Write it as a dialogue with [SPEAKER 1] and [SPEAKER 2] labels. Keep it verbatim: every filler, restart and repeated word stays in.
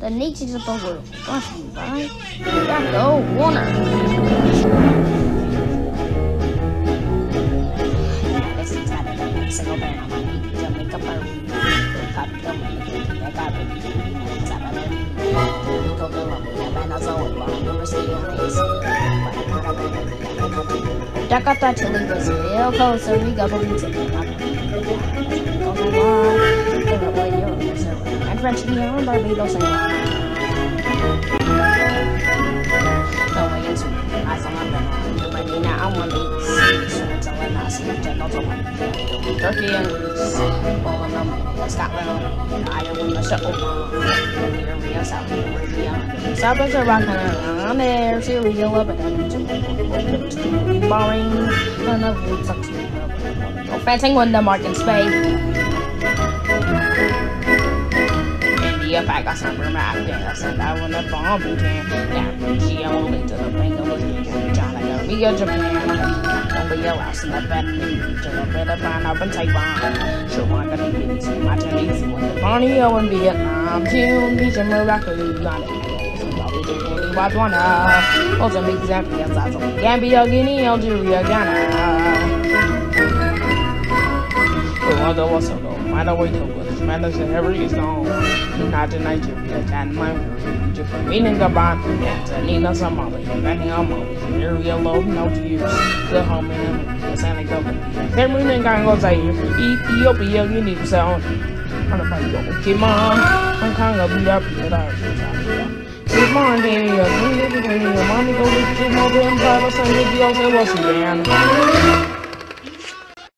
[SPEAKER 1] the nations of the world. Brought to you by Jacko Warner. This is not a single band on my feet. To make up our room. Cut them and I got it. It's not a go go up. Yeah, man, that's all about. Never see your face. Jakarta, Chile, Brazil, Costa Rica, Belize, and French Guiana, Barbados, and Turkey and Greece, Poland, Scotland, Ireland, Shetland, South Korea, South Africa, there, Syria, Lebanon, Bahrain, France, England, Denmark, and Spain. India, Pakistan, Burma, Afghanistan, Taiwan, Nepal, Bhutan, Cambodia, only to the bank of China, Korea, Japan, Mongolia, Laos, and Vietnam, Japan, up in Taiwan, Sri Lanka, Malaysia, New Zealand, Borneo, and Vietnam, Tunisia, Morocco, Uganda, Botswana, Mozambique, Zambia, South Africa, Gambia, Guinea, Algeria, Ghana. Rwanda, Lesotho, Malawi, Togo, Spanish, every is known. United Nigeria, Ghana, Egypt, Benin, Gabon, Tanzania, Somalia, Ghana, Nigeria, Low, no use, the home and the Senegal, Cameroon, and Congo, Zaire, Ethiopia, Guinea, Sound, Come on, Hong Kong, I'll be up here. Good morning, mommy, go to the mobile and Bible, Sunday, the old Sudan.